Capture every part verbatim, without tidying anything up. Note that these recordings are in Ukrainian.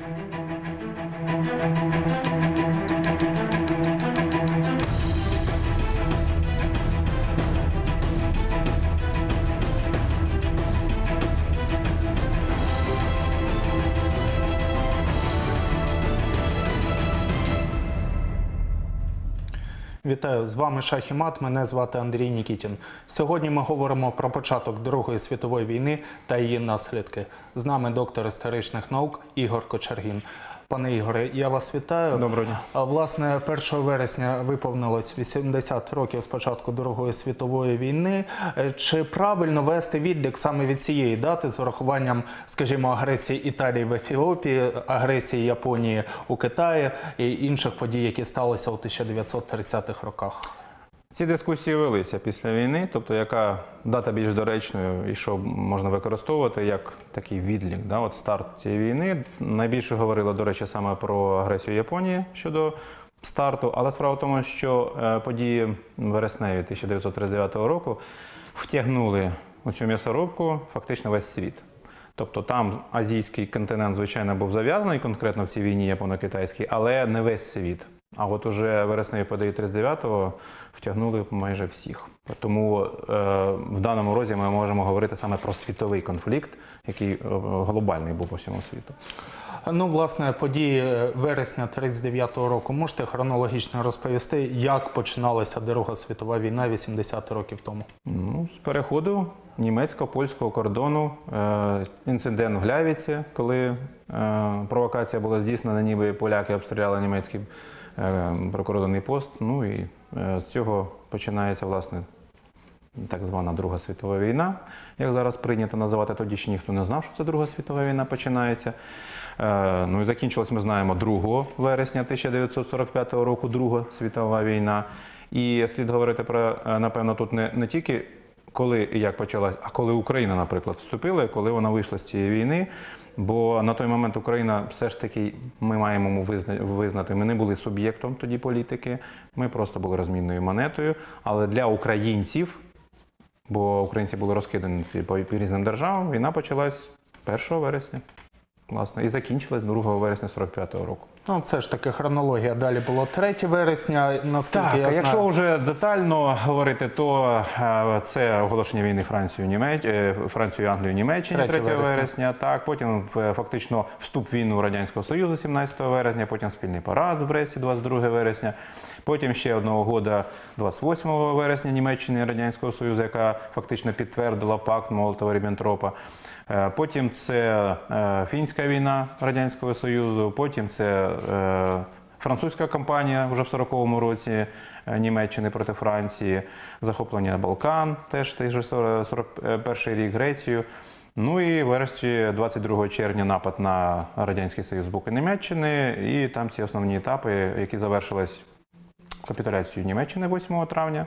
Вітаю, з вами Шах і Мат, мене звати Андрій Нікітін. Сьогодні ми говоримо про початок Другої світової війни та її наслідки. З нами доктор історичних наук Ігор Кочергін. Пане Ігоре, я вас вітаю. Доброго дня. Власне, першого вересня виповнилось вісімдесят років з початку Другої світової війни. Чи правильно вести відлік саме від цієї дати з врахуванням, скажімо, агресії Італії в Ефіопії, агресії Японії у Китаї і інших подій, які сталися у тисяча дев'ятсот тридцятих роках? Ці дискусії велися після війни, тобто яка дата більш доречною і що можна використовувати як такий відлік, да, от старт цієї війни. Найбільше говорили, до речі, саме про агресію Японії щодо старту, але справа в тому, що події вересневі тисяча дев'ятсот тридцять дев'ятого року втягнули у цю м'ясорубку фактично весь світ. Тобто там азійський континент, звичайно, був зав'язаний конкретно в цій війні японо-китайській, але не весь світ. А от уже вересневі події тридцять дев'ятого втягнули майже всіх. Тому е, в даному розі ми можемо говорити саме про світовий конфлікт, який е, глобальний був по всьому світу. Ну, власне, події вересня тридцять дев'ятого року. Можете хронологічно розповісти, як починалася Друга світова війна вісімдесят років тому? Ну, з переходу німецько-польського кордону, е, інцидент в Глявіці, коли е, провокація була здійснена, ніби поляки обстріляли німецький е, прикордонний пост. Ну і е, з цього починається, власне, так звана Друга світова війна, як зараз прийнято називати. Тоді ще ніхто не знав, що це Друга світова війна починається. Е, ну і закінчилась, ми знаємо, другого вересня тисяча дев'ятсот сорок п'ятого року, Друга світова війна. І слід говорити про, напевно, тут не, не тільки коли і як почалась, а коли Україна, наприклад, вступила, коли вона вийшла з цієї війни. Бо на той момент Україна все ж таки, ми маємо визнати, ми не були суб'єктом тоді політики, ми просто були розмінною монетою. Але для українців, бо українці були розкидані по різним державам, війна почалась першого вересня, власне, і закінчилась другого вересня сорок п'ятого року. Ну, це ж таки хронологія. Далі було третє вересня, наскільки так, я знаю. Якщо вже детально говорити, то це оголошення війни Францію, Німеч... Францію, Англію, Німеччині третього вересня. Так, потім фактично вступ в війну Радянського Союзу сімнадцятого вересня, потім спільний парад в Бресті двадцять другого вересня, потім ще одна угода двадцять восьмого вересня Німеччини і Радянського Союзу, яка фактично підтвердила пакт Молотова-Ріббентропа. Потім це фінська війна Радянського Союзу, потім це французька кампанія вже в сороковому році Німеччини проти Франції, захоплення Балкан, теж той же сорок перший рік, Грецію. Ну і врешті двадцять другого червня напад на Радянський Союз з боку Німеччини, і там ці основні етапи, які завершились капітуляцією Німеччини восьмого травня.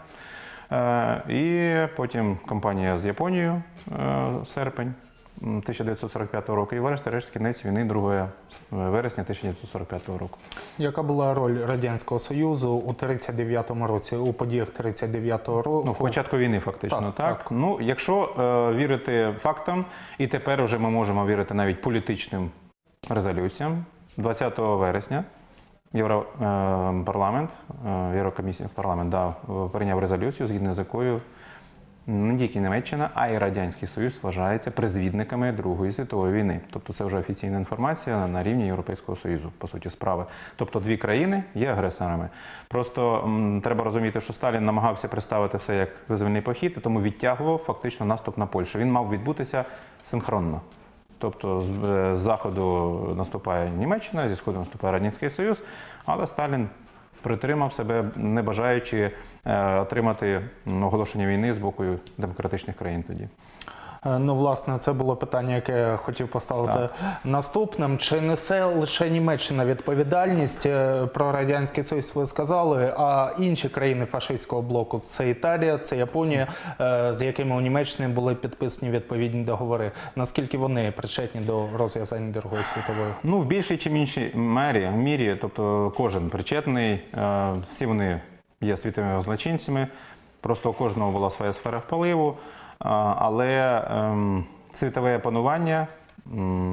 І потім кампанія з Японією, серпень тисяча дев'ятсот сорок п'ятого року, і врешті-решт кінець війни другого вересня тисяча дев'ятсот сорок п'ятого року. Яка була роль Радянського Союзу у тридцять дев'ятому році, у подіях тридцять дев'ятого року? Ну, в початку війни фактично, так. так. так. Ну, якщо е, вірити фактам, і тепер вже ми можемо вірити навіть політичним резолюціям, двадцятого вересня Європарламент, е, Єврокомісія парламент дав, прийняв резолюцію, згідно з якою не тільки Німеччина, а й Радянський Союз вважаються призвідниками Другої світової війни. Тобто це вже офіційна інформація на рівні Європейського Союзу, по суті справи. Тобто дві країни є агресорами. Просто м, треба розуміти, що Сталін намагався представити все як визвольний похід, і тому відтягував фактично наступ на Польщу. Він мав відбутися синхронно. Тобто з, з заходу наступає Німеччина, зі сходу наступає Радянський Союз, але Сталін притримав себе, не бажаючи е, отримати оголошення війни з боку демократичних країн тоді. Ну, власне, це було питання, яке я хотів поставити так. наступним. Чи несе лише Німеччина відповідальність? Про Радянський Союз ви сказали, а інші країни фашистського блоку – це Італія, це Японія, з якими у Німеччині були підписані відповідні договори. Наскільки вони причетні до розв'язання Другої світової? Ну, в більшій чи меншій мірі, мірі, тобто кожен причетний, всі вони є світовими злочинцями, просто у кожного була своя сфера впливу. Але ем, світове панування ем,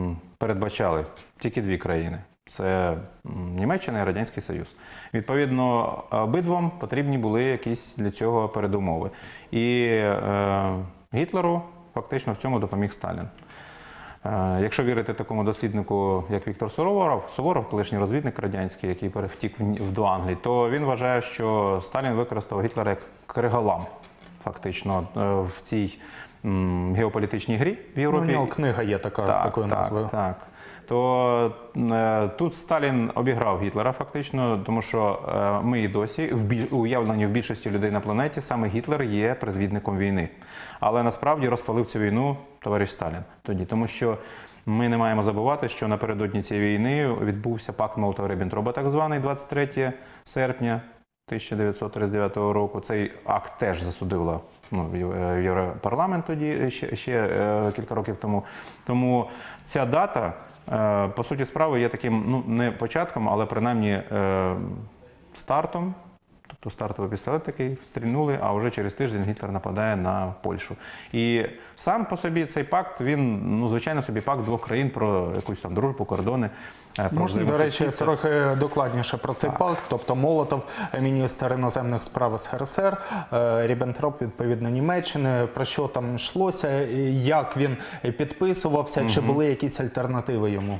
передбачали тільки дві країни. Це Німеччина і Радянський Союз. Відповідно, обидвом потрібні були якісь для цього передумови. І е, Гітлеру фактично в цьому допоміг Сталін. Е, якщо вірити такому досліднику, як Віктор Суворов, Суворов, колишній розвідник радянський, який втік до Англії, то він вважає, що Сталін використав Гітлера як криголам, фактично, в цій м, геополітичній грі в Європі. Ну, у нього книга є така, так, з такою так, назвою. Так. То е, тут Сталін обіграв Гітлера фактично, тому що е, ми і досі, в біль, уявлені в більшості людей на планеті, саме Гітлер є призвідником війни. Але насправді розпалив цю війну товариш Сталін тоді, тому що ми не маємо забувати, що напередодні цієї війни відбувся пакт Молотова-Ріббентропа, так званий, двадцять третього серпня тисяча дев'ятсот тридцять дев'ятого року. Цей акт теж засудила ну, Європарламент тоді, ще, ще е, кілька років тому. Тому ця дата, е, по суті справи, є таким, ну, не початком, але принаймні е, стартом. Тобто стартовий пістолет такий стрільнули, а вже через тиждень Гітлер нападає на Польщу. І сам по собі цей пакт, він, ну, звичайно, собі пакт двох країн про якусь там дружбу, кордони. Можна, до речі, трохи докладніше про цей так. пакт. Тобто Молотов, міністр іноземних справ ес ер ес ер, Ріббентроп, відповідно, Німеччини. Про що там йшлося, як він підписувався, угу. чи були якісь альтернативи йому?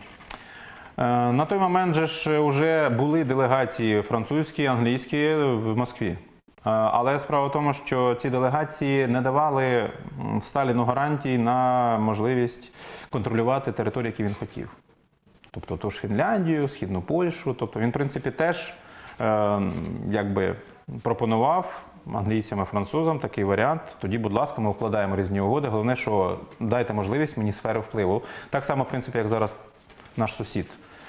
На той момент же ж вже були делегації французькі, англійські в Москві. Але справа в тому, що ці делегації не давали Сталіну гарантій на можливість контролювати території, які він хотів. Тобто ту ж Фінляндію, Східну Польщу. Тобто він, в принципі, теж е, якби пропонував англійцям і французам такий варіант. Тоді, будь ласка, ми укладаємо різні угоди. Головне, що дайте можливість мені сфери впливу. Так само, в принципі, як зараз наш сусід,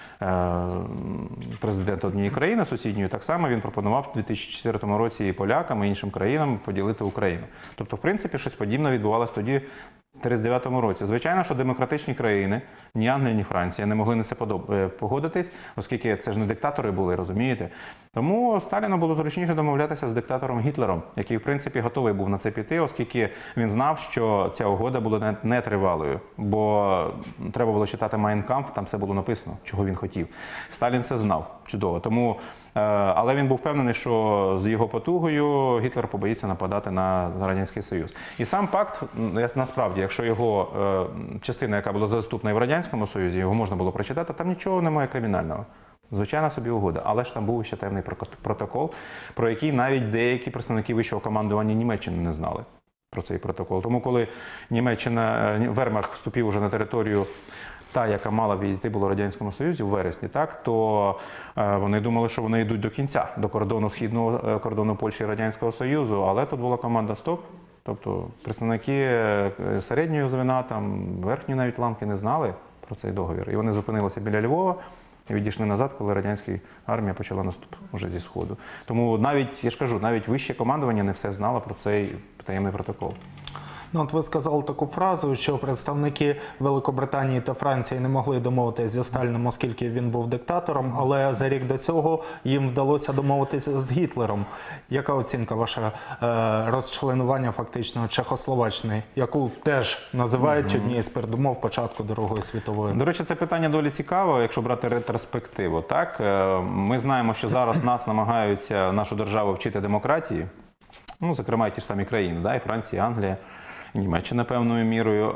президент однієї країни сусідньої, так само він пропонував у дві тисячі четвертому році і полякам, і іншим країнам поділити Україну. Тобто, в принципі, щось подібне відбувалося тоді, в тридцять дев'ятому році. Звичайно, що демократичні країни, ні Англія, ні Франція, не могли на це погодитись, оскільки це ж не диктатори були, розумієте? Тому Сталіну було зручніше домовлятися з диктатором Гітлером, який, в принципі, готовий був на це піти, оскільки він знав, що ця угода була нетривалою, бо треба було читати «Майн кампф», там все було написано, чого він хотів. Сталін це знав чудово. Тому, але він був впевнений, що з його потугою Гітлер побоїться нападати на Радянський Союз. І сам пакт, насправді, якщо його частина, яка була доступна і в Радянському Союзі, його можна було прочитати, там нічого немає кримінального. Звичайна собі угода. Але ж там був ще темний протокол, про який навіть деякі представники вищого командування Німеччини не знали про цей протокол. Тому коли Німеччина, Вермахт вступив уже на територію, та, яка мала відійти було Радянському Союзі в вересні, так, то е, вони думали, що вони йдуть до кінця, до кордону східного е, кордону Польщі і Радянського Союзу, але тут була команда «Стоп». Тобто представники середньої звена, там, верхньої навіть ланки не знали про цей договір. І вони зупинилися біля Львова і відійшли назад, коли радянська армія почала наступ уже зі Сходу. Тому навіть, я ж кажу, навіть вище командування не все знало про цей таємний протокол. Ну, от ви сказали таку фразу, що представники Великобританії та Франції не могли домовитися зі Сталіном, оскільки він був диктатором, але за рік до цього їм вдалося домовитися з Гітлером. Яка оцінка ваша е, розчленування фактично Чехословаччини, яку теж називають mm-hmm. однією з передумов початку Другої світової? До речі, це питання доволі цікаве, якщо брати ретроспективу. Так? Ми знаємо, що зараз нас намагаються, нашу державу, вчити демократії, ну, зокрема, і ті ж самі країни, да? І Франція, і Англія, Німеччина певною мірою,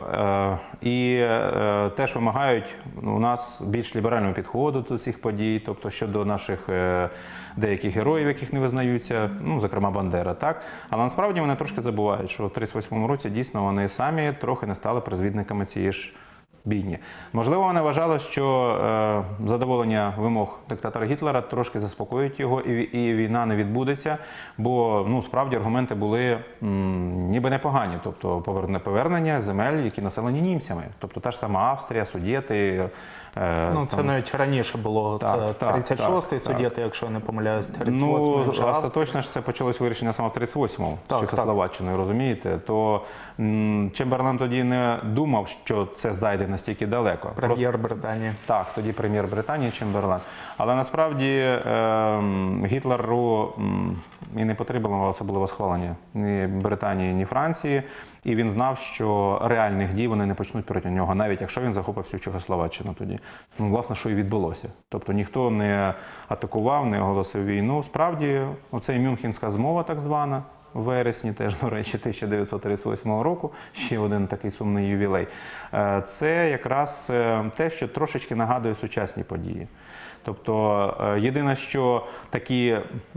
і теж вимагають у нас більш ліберального підходу до цих подій, тобто щодо наших деяких героїв, яких не визнаються, ну, зокрема Бандера, так? Але насправді вони трошки забувають, що в тридцять восьмому році дійсно вони самі трохи не стали призвідниками цієї ж бійні. Можливо, вони вважали, що е, задоволення вимог диктатора Гітлера трошки заспокоїть його, і, і війна не відбудеться, бо, ну, справді аргументи були м, ніби непогані. Тобто повернення земель, які населені німцями. Тобто та ж сама Австрія, Судети. Е, ну, це там... навіть раніше було. Так, це тридцять шостий Судети, якщо я не помиляюсь, тридцять восьмий. Ну, остаточно ж це почалось вирішення саме в тридцять восьмому з Чехословаччиною, розумієте? То м, Чемберлен тоді не думав, що це зайде настільки далеко. Прем'єр Британії. Так, тоді прем'єр Британії Чемберлен. Але насправді е, Гітлеру м, і не потрібно особливо схвалення ні Британії, ні Франції. І він знав, що реальних дій вони не почнуть проти нього, навіть якщо він захопив всю Чехословаччину тоді. Ну, власне, що і відбулося. Тобто ніхто не атакував, не оголосив війну. Справді, оцей Мюнхенська змова так звана, в вересні теж, до речі, тисяча дев'ятсот тридцять восьмого року, ще один такий сумний ювілей. Е, Це якраз е, те, що трошечки нагадує сучасні події. Тобто, е, єдине, що такі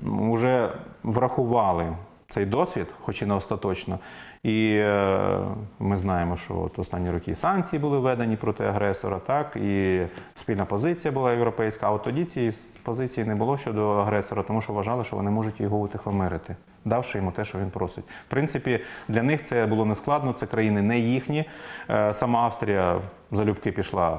вже врахували цей досвід, хоч і не остаточно, і е, ми знаємо, що от останні роки санкції були введені проти агресора, так, і спільна позиція була європейська, а от тоді цієї позиції не було щодо агресора, тому що вважали, що вони можуть його утихомирити, давши йому те, що він просить. В принципі, для них це було нескладно, це країни не їхні. Е, Сама Австрія залюбки пішла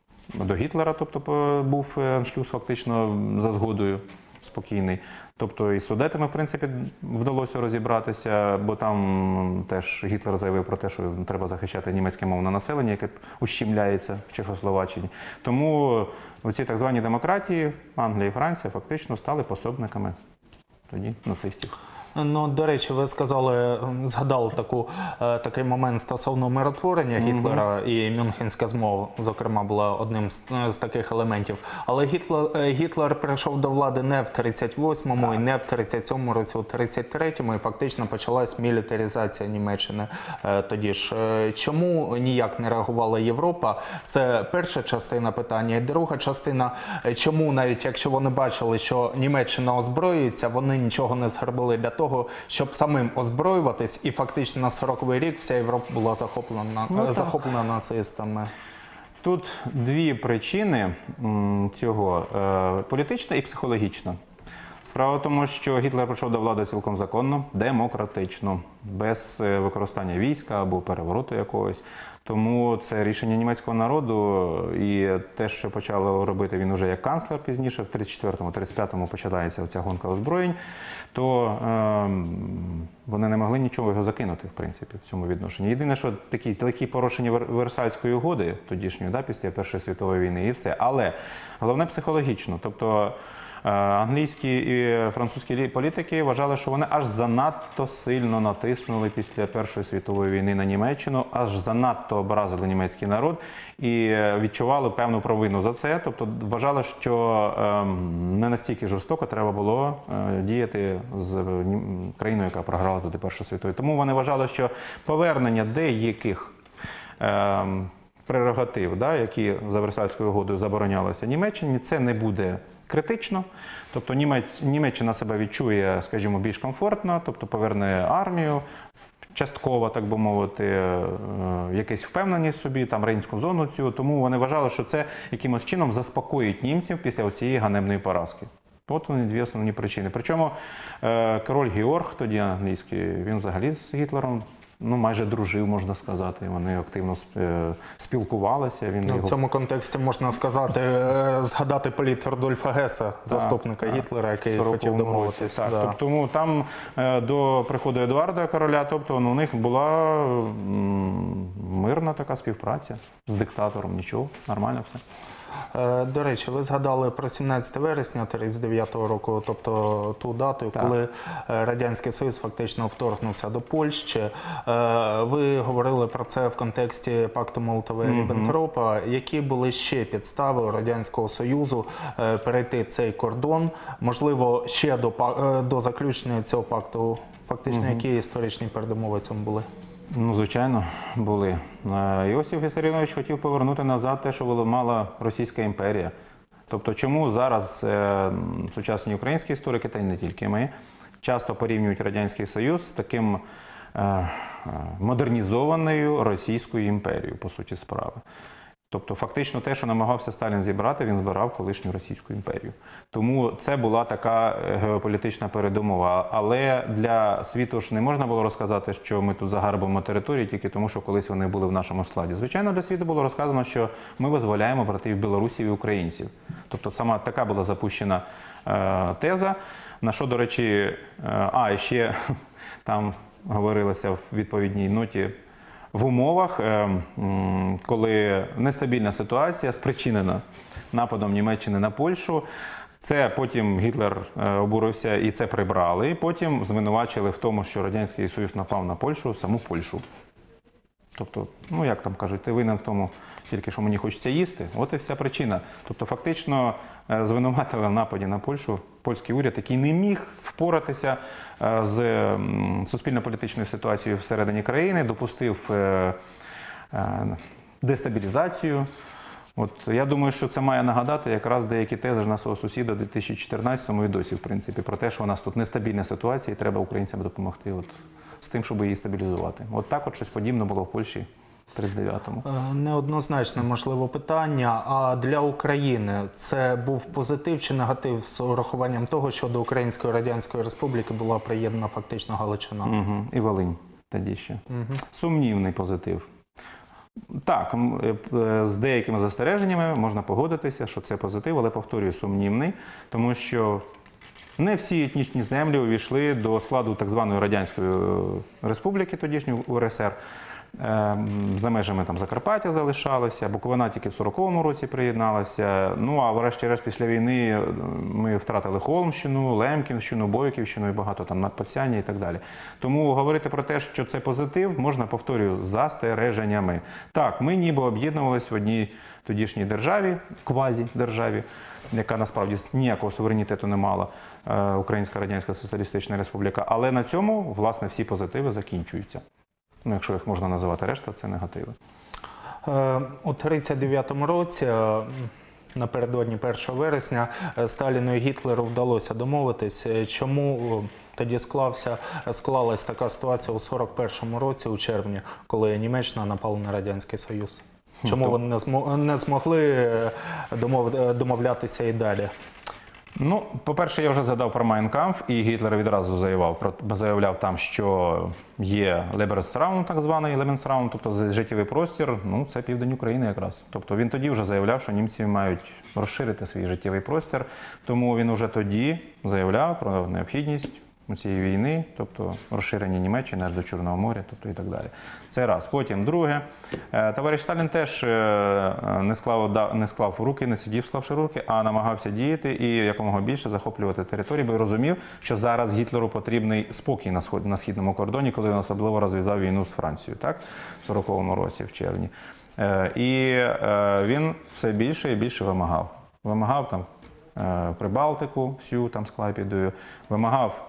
до Гітлера, тобто був аншлюз фактично за згодою спокійний. Тобто і з Судетами, в принципі, вдалося розібратися, бо там теж Гітлер заявив про те, що треба захищати німецьке мовне населення, яке ущемляється в Чехословаччині. Тому оці так звані демократії, Англія і Франція, фактично стали пособниками тоді нацистів. Ну, до речі, ви сказали, згадали таку, е, такий момент стосовно миротворення Гітлера, і Мюнхенська змова, зокрема, була одним з, з таких елементів. Але Гітлер, е, Гітлер прийшов до влади не в тридцять восьмому і не в тридцять сьомому році, у тридцять третьому, і фактично почалась мілітаризація Німеччини е, тоді ж. Е, Чому ніяк не реагувала Європа? Це перша частина питання. І друга частина, е, чому навіть якщо вони бачили, що Німеччина озброюється, вони нічого не зробили для того, того, щоб самим озброюватись, і фактично на сороковий рік вся Європа була захоплена, ну, захоплена нацистами. Тут дві причини м, цього е, – політична і психологічна. Справа в тому, що Гітлер прийшов до влади цілком законно, демократично, без е, використання війська або перевороту якогось. Тому це рішення німецького народу, і те, що почали робити він уже як канцлер пізніше, в тридцять четвертому — тридцять п'ятому починається ця гонка озброєнь, то е, вони не могли нічого його закинути, в принципі, в цьому відношенні. Єдине, що такі легкі порушення Версальської угоди, тодішньої, да, після Першої світової війни, і все. Але головне психологічно, тобто англійські і французькі політики вважали, що вони аж занадто сильно натиснули після Першої світової війни на Німеччину, аж занадто образили німецький народ і відчували певну провину за це. Тобто вважали, що не настільки жорстоко треба було діяти з країною, яка програла туди Першу світову. Тому вони вважали, що повернення деяких прерогатив, да, які за Версальською угодою заборонялися Німеччині, це не буде критично, тобто Німець, Німеччина себе відчує, скажімо, більш комфортно, тобто поверне армію, частково, так би мовити, якась впевненість собі, там Рейнську зону цю, тому вони вважали, що це якимось чином заспокоїть німців після цієї ганебної поразки. От вони дві основні причини. Причому король Георг, тоді англійський, він взагалі з Гітлером ну, майже дружив, можна сказати. Вони активно спілкувалися. Він ну, його... В цьому контексті можна сказати, згадати політ Рудольфа Геса, заступника так, Гітлера, який хотів домовитися. Так, да. Тобто, тому там до приходу Едуарда короля, тобто ну, у них була мирна така співпраця з диктатором. Нічого, нормально все. До речі, ви згадали про сімнадцяте вересня тридцять дев'ятого року, тобто ту дату, так, коли Радянський Союз фактично вторгнувся до Польщі. Ви говорили про це в контексті пакту Молотова-Ріббентропа. Mm-hmm. Які були ще підстави у Радянського Союзу перейти цей кордон? Можливо, ще до, до заключення цього пакту, фактично, mm-hmm. які історичні передумови цьому були? Ну, звичайно, були. Іосиф Вісаріонович хотів повернути назад те, що мала Російська імперія. Тобто, чому зараз е, сучасні українські історики, та й не тільки ми, часто порівнюють Радянський Союз з таким е, модернізованою Російською імперією, по суті справи. Тобто, фактично те, що намагався Сталін зібрати, він збирав колишню Російську імперію. Тому це була така геополітична передумова. Але для світу ж не можна було розказати, що ми тут загарбуємо території тільки тому, що колись вони були в нашому складі. Звичайно, для світу було розказано, що ми визволяємо братів білорусів і українців. Тобто, сама така була запущена е, теза, на що, до речі, е, а, і ще там говорилося в відповідній ноті, в умовах, е, м, коли нестабільна ситуація спричинена нападом Німеччини на Польщу. Це потім Гітлер е, обурився і це прибрали. І потім звинувачили в тому, що Радянський Союз напав на Польщу, саму Польщу. Тобто, ну як там кажуть, ти винен в тому тільки, що мені хочеться їсти. От і вся причина. Тобто, фактично, е, звинуватили в нападі на Польщу польський уряд, який не міг впоратися е, з м, суспільно-політичною ситуацією всередині країни, допустив е, е, дестабілізацію. От я думаю, що це має нагадати якраз деякі тези ж нашого сусіда в дві тисячі чотирнадцятому і досі, в принципі, про те, що у нас тут нестабільна ситуація і треба українцям допомогти от, з тим, щоб її стабілізувати. От так от щось подібне було в Польщі в тридцять дев'ятому. Неоднозначне, можливо, питання. А для України це був позитив чи негатив з урахуванням того, що до Української Радянської Республіки була приєднана фактично Галичина? Угу. І Волинь тоді ще. Угу. Сумнівний позитив. Так, з деякими застереженнями можна погодитися, що це позитив, але, повторюю, сумнівний, тому що не всі етнічні землі увійшли до складу так званої Радянської Республіки, тодішньої У Р С Р. За межами там Закарпаття залишалися, Буковина тільки в сороковому році приєдналася. Ну, а врешті-решт після війни ми втратили Холмщину, Лемківщину, Бойківщину і багато там надпоцяння і так далі. Тому говорити про те, що це позитив, можна, повторюю, застереженнями. Так, ми ніби об'єднувалися в одній тодішній державі, квазі-державі, яка насправді ніякого суверенітету не мала, Українська Радянська Соціалістична Республіка, але на цьому, власне, всі позитиви закінчуються. Ну, якщо їх можна називати, решта – це негативи. У тридцять дев'ятому році, напередодні першого вересня, Сталіну і Гітлеру вдалося домовитись. Чому тоді склався, склалась така ситуація у сорок першому році, у червні, коли Німеччина напала на Радянський Союз? Чому вони не, змо, не змогли домов, домовлятися і далі? Ну, по-перше, я вже згадав про Mein Kampf, і Гітлер відразу заявляв, заявляв там, що є Lebensraum, так званий Lebensraum, тобто життєвий простір, ну, це південь України якраз. Тобто він тоді вже заявляв, що німці мають розширити свій життєвий простір, тому він вже тоді заявляв про необхідність цієї війни, тобто розширення Німеччини аж до Чорного моря, тобто і так далі. Це раз. Потім, друге, товариш Сталін теж не склав, не склав руки, не сидів, склавши руки, а намагався діяти і якомога більше захоплювати території, бо розумів, що зараз Гітлеру потрібний спокій на, сход, на східному кордоні, коли він особливо розв'язав війну з Францією, так, в сороковому році, в червні. І він все більше і більше вимагав. Вимагав там Прибалтику, всю там з Клайпедою, вимагав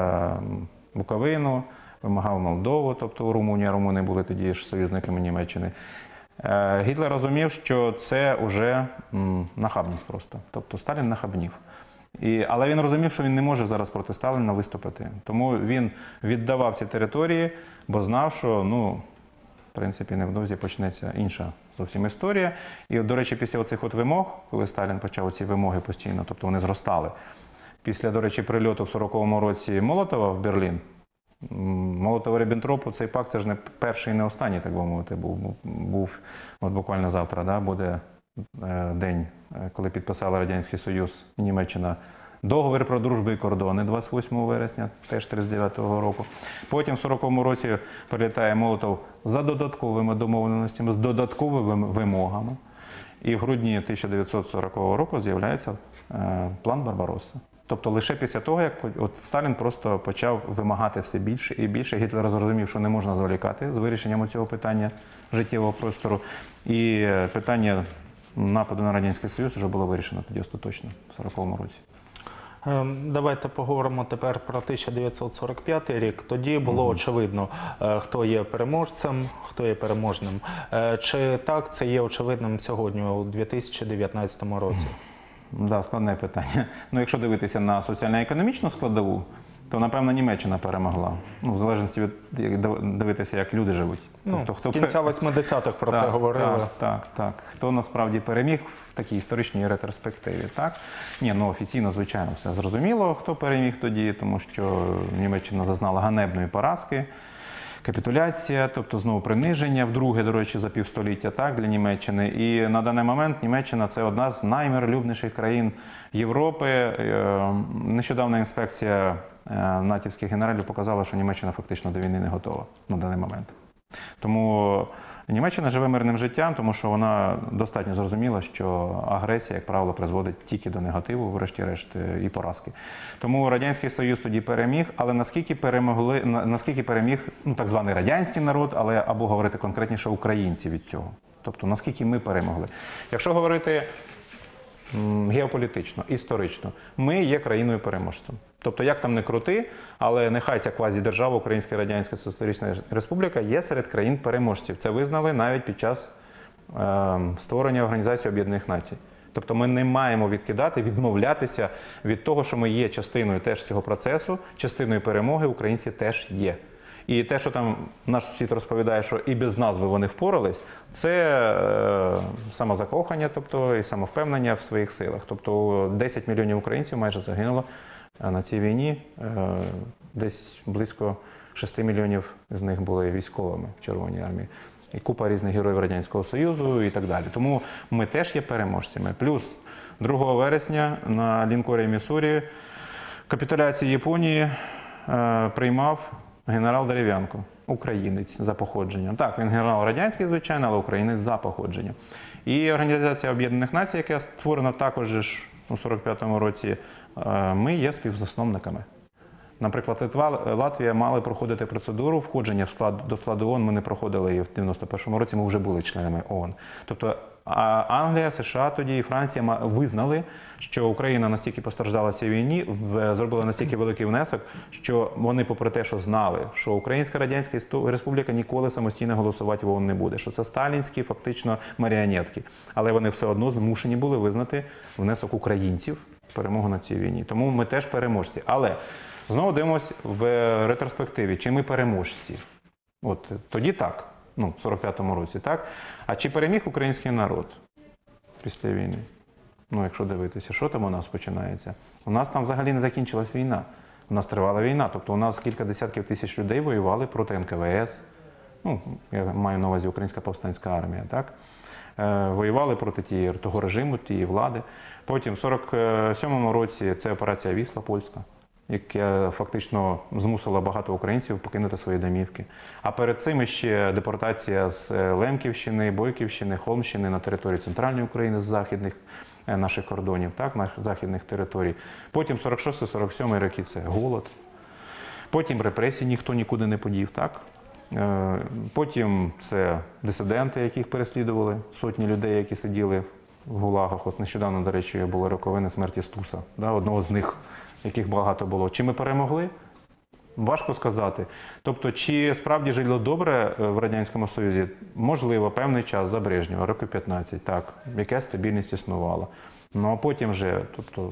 Буковину, вимагав Молдову, тобто Румунія, румуни були тоді ж союзниками Німеччини. Гітлер розумів, що це вже нахабність просто, тобто Сталін нахабнів. І, але він розумів, що він не може зараз проти Сталіна виступити. Тому він віддавав ці території, бо знав, що, ну, в принципі, невдовзі почнеться інша зовсім історія. І, до речі, після оцих от вимог, коли Сталін почав ці вимоги постійно, тобто вони зростали, після, до речі, прильоту в сороковому році Молотова в Берлін, Молотова-Ріббентропу, цей пакт, це ж не перший і не останній, так би мовити, був. Був от буквально завтра, да, буде е, день, коли підписали Радянський Союз і Німеччина договір про дружбу і кордони двадцять восьмого вересня, теж тридцять дев'ятого року. Потім в сороковому році прилітає Молотов за додатковими домовленостями, з додатковими вимогами. І в грудні тисяча дев'ятсот сорокового року з'являється е, план Барбаросса. Тобто лише після того, як от Сталін просто почав вимагати все більше і більше, Гітлер зрозумів, що не можна зволікати з вирішенням цього питання життєвого простору. І питання нападу на Радянський Союз вже було вирішено тоді остаточно, в сороковому році. Давайте поговоримо тепер про тисяча дев'ятсот сорок п'ятий рік. Тоді було mm-hmm. очевидно, хто є переможцем, хто є переможним. Чи так це є очевидним сьогодні, у дві тисячі дев'ятнадцятому році? Так, да, складне питання. Ну, якщо дивитися на соціально-економічну складову, то, напевно, Німеччина перемогла. Ну, в залежності від дивитися, як люди живуть. Ну, тобто, хто з кінця восьмидесятих про так, це говорили. Так, так, так. Хто насправді переміг в такій історичній ретроспективі, так? Ні, ну, офіційно, звичайно, все зрозуміло, хто переміг тоді, тому що Німеччина зазнала ганебної поразки. Капітуляція, тобто знову приниження, вдруге, до речі, за півстоліття, так, для Німеччини. І на даний момент Німеччина – це одна з наймиролюбніших країн Європи. Нещодавна інспекція натівських генералів показала, що Німеччина фактично до війни не готова на даний момент. Тому Німеччина живе мирним життям, тому що вона достатньо зрозуміла, що агресія, як правило, призводить тільки до негативу, врешті-решт, і поразки. Тому Радянський Союз тоді переміг, але наскільки перемогли, наскільки переміг ну, так званий радянський народ, але або говорити конкретніше українці від цього. Тобто, наскільки ми перемогли. Якщо говорити геополітично, історично, ми є країною-переможцем. Тобто, як там не крути, але нехай ця квазідержава, Українська Радянська Соціалістична Республіка, є серед країн-переможців. Це визнали навіть під час е, створення Організації Об'єднаних Націй. Тобто ми не маємо відкидати, відмовлятися від того, що ми є частиною теж цього процесу, частиною перемоги українці теж є. І те, що там наш сусід розповідає, що і без назви вони впорались, це е, самозакохання, тобто і самовпевнення в своїх силах. Тобто десять мільйонів українців майже загинуло на цій війні, е, десь близько шести мільйонів з них були військовими в Червоній армії. І купа різних героїв Радянського Союзу і так далі. Тому ми теж є переможцями. Плюс другого вересня на лінкорі Міссурі капітуляцію Японії е, приймав генерал Дерев'янко, українець за походженням. Так, він генерал радянський, звичайно, але українець за походженням. І Організація Об'єднаних Націй, яка створена також ж у сорок п'ятому році, ми є співзасновниками. Наприклад, Литва, Латвія мали проходити процедуру входження в склад, до складу ООН, ми не проходили її в дев'яносто першому році, ми вже були членами ООН. Тобто Англія, США тоді і Франція визнали, що Україна настільки постраждала в цій війні, зробила настільки великий внесок, що вони, попри те, що знали, що Українська Радянська Республіка ніколи самостійно голосувати в ООН не буде, що це сталінські фактично маріонетки. Але вони все одно змушені були визнати внесок українців в перемогу на цій війні. Тому ми теж переможці. Але знову дивимося в ретроспективі, чи ми переможці. От тоді так. Ну, в сорок п'ятому році, так? А чи переміг український народ після війни? Ну, якщо дивитися, що там у нас починається? У нас там взагалі не закінчилась війна. У нас тривала війна. Тобто у нас кілька десятків тисяч людей воювали проти ен ка ве ес. Ну, я маю на увазі Українська повстанська армія, так? Е, воювали проти тієї, того режиму, тієї влади. Потім в сорок сьомому році це операція Вісла польська, яке фактично змусило багато українців покинути свої домівки. А перед цим ще депортація з Лемківщини, Бойківщини, Холмщини на території Центральної України з західних наших кордонів, так, наших західних територій. Потім сорок шостий сорок сьомий роки – це голод. Потім репресії ніхто нікуди не подів, так? Потім це дисиденти, яких переслідували, сотні людей, які сиділи в гулагах. От нещодавно, до речі, були роковини смерті Стуса, да, одного з них, яких багато було. Чи ми перемогли? Важко сказати. Тобто, чи справді жило добре в Радянському Союзі? Можливо, певний час за Брежнєва, років п'ятнадцять, так, якась стабільність існувала. Ну, а потім вже, тобто,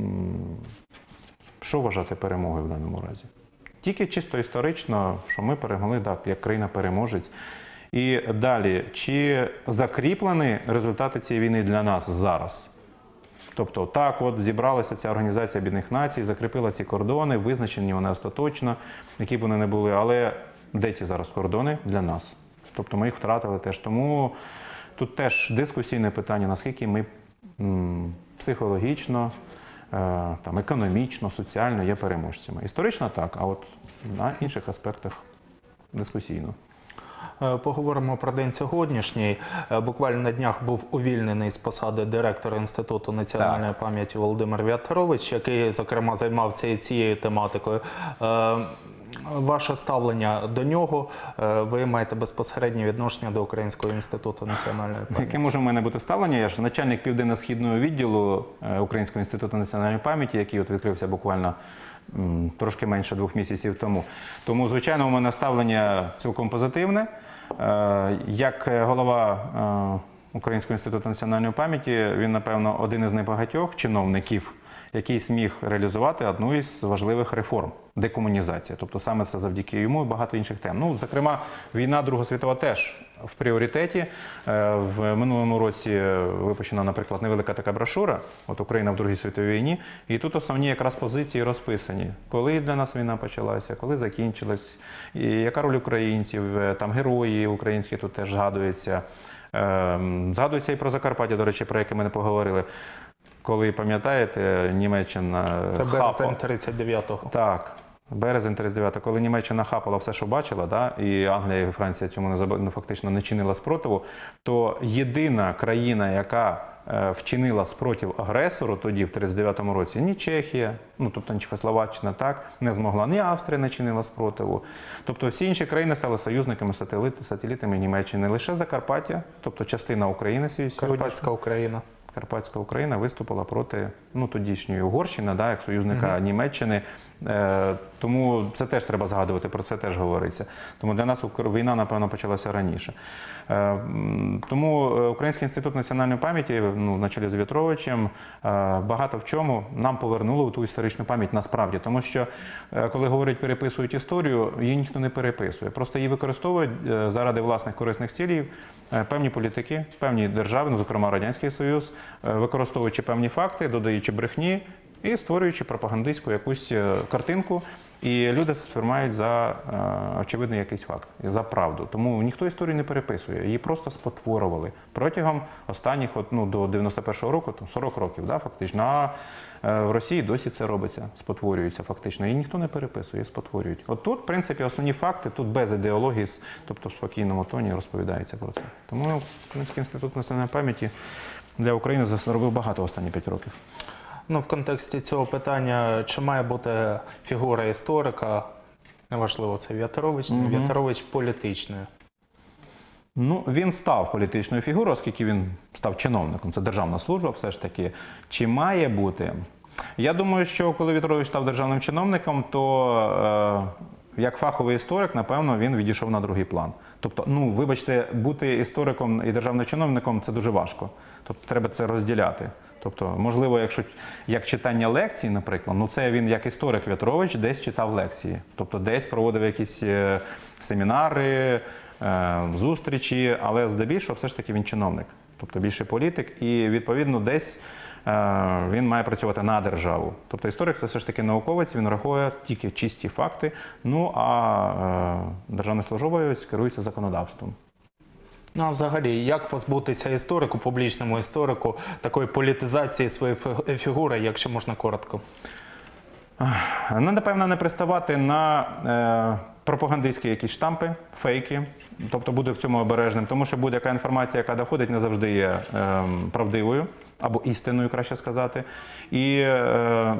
що вважати перемогою в даному разі? Тільки чисто історично, що ми перемогли, так, як країна-переможець. І далі, чи закріплені результати цієї війни для нас зараз? Тобто, так от зібралася ця Організація Об'єднаних Націй, закріпила ці кордони, визначені вони остаточно, які б вони не були, але де ті зараз кордони для нас? Тобто ми їх втратили теж. Тому тут теж дискусійне питання, наскільки ми м, психологічно, е, там, економічно, соціально є переможцями. Історично так, а от на інших аспектах дискусійно. Поговоримо про день сьогоднішній. Буквально на днях був увільнений з посади директора Інституту національної так. пам'яті Володимир В'ятрович, який, зокрема, займався і цією тематикою. Ваше ставлення до нього, ви маєте безпосереднє відношення до Українського інституту національної пам'яті. Яке може в мене бути ставлення? Я ж начальник Південно-Східного відділу Українського інституту національної пам'яті, який от відкрився буквально трошки менше двох місяців тому. Тому, звичайно, у мене ставлення цілком позитивне. Як голова Українського інституту національної пам'яті, він, напевно, один із небагатьох чиновників, який зміг реалізувати одну із важливих реформ – декомунізація. Тобто саме це завдяки йому і багато інших тем. Ну, зокрема, війна Друга світова теж в пріоритеті. В минулому році випущена, наприклад, невелика така брошура «От Україна в Другій світовій війні». І тут основні якраз позиції розписані. Коли для нас війна почалася, коли закінчилась, і яка роль українців, там герої українські тут теж згадуються. Згадується і про Закарпаття, до речі, про яке ми не поговорили. Коли, пам'ятаєте, Німеччина... Це березень тридцять дев'ятого. Так. Березень тридцять дев'ятого, коли Німеччина хапала все, що бачила, да, і Англія і Франція цьому не заб- ну, фактично не чинила спротиву, то єдина країна, яка е, вчинила спротив агресору тоді, в тридцять дев'ятому році, ні Чехія, ну тобто ні Чехословаччина, так, не змогла, ні Австрія не чинила спротиву. Тобто всі інші країни стали союзниками, сателіти, сателітами Німеччини. Лише Закарпаття, тобто частина України сьогодні. Карпатська Україна. Карпатська Україна виступила проти ну, тодішньої Угорщини, да, як союзника uh-huh. Німеччини. Е, тому це теж треба згадувати, про це теж говориться. Тому для нас війна, напевно, почалася раніше. Е, тому Український інститут національної пам'яті, ну, на чолі з В'ятровичем, е, багато в чому нам повернуло ту історичну пам'ять насправді. Тому що, е, коли говорять, переписують історію, її ніхто не переписує. Просто її використовують е, заради власних корисних цілей е, певні політики, певні держави, ну, зокрема Радянський Союз, е, використовуючи певні факти, додаючи брехні, і створюючи пропагандистську якусь картинку, і люди сприймають за е, очевидний якийсь факт, за правду. Тому ніхто історію не переписує, її просто спотворювали протягом останніх, от, ну, до дев'яносто першого року, там, сорок років, да, фактично. А е, в Росії досі це робиться, спотворюється фактично, і ніхто не переписує, її спотворюють. От тут, в принципі, основні факти, тут без ідеології, тобто в спокійному тоні розповідається про це. Тому Український інститут національної пам'яті для України зробив багато останні п'ять років. Ну, в контексті цього питання, чи має бути фігура історика, неважливо, це В'ятрович, не Угу. В'ятрович, політичною? Ну, він став політичною фігурою, оскільки він став чиновником. Це державна служба все ж таки. Чи має бути? Я думаю, що коли В'ятрович став державним чиновником, то е, як фаховий історик, напевно, він відійшов на другий план. Тобто, ну, вибачте, бути істориком і державним чиновником – це дуже важко. Тобто, треба це розділяти. Тобто, можливо, якщо як читання лекцій, наприклад, ну це він як історик В'ятрович десь читав лекції. Тобто десь проводив якісь е, семінари, е, зустрічі, але здебільшого все ж таки він чиновник. Тобто більше політик і, відповідно, десь е, він має працювати на державу. Тобто історик – це все ж таки науковець, він рахує тільки чисті факти, ну а е, державний службовець керується законодавством. Ну, а взагалі, як позбутися історику, публічному історику, такої політизації своєї фігури, якщо можна коротко? Ну, напевно, не приставати на е, пропагандистські якісь штампи, фейки, тобто бути в цьому обережним, тому що будь-яка інформація, яка доходить, не завжди є е, правдивою, або істинною, краще сказати, і е,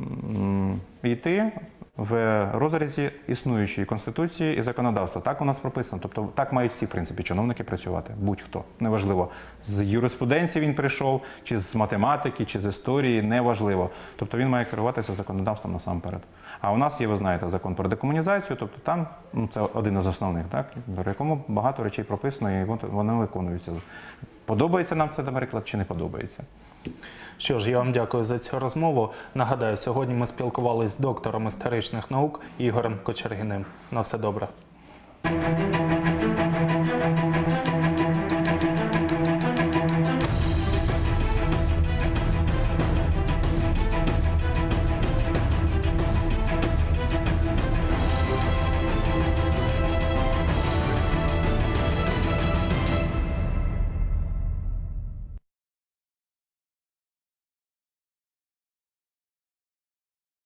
йти в розрізі існуючої Конституції і законодавства. Так у нас прописано. Тобто так мають всі, в принципі, чиновники працювати. Будь-хто. Неважливо, з юриспруденції він прийшов, чи з математики, чи з історії, неважливо. Тобто він має керуватися законодавством насамперед. А у нас є, ви знаєте, закон про декомунізацію, тобто там, ну, це один із основних, так, в якому багато речей прописано і вони виконуються. Подобається нам це, наприклад, чи не подобається? Що ж, я вам дякую за цю розмову. Нагадаю, сьогодні ми спілкувалися з доктором історичних наук Ігорем Кочергіним. На все добре.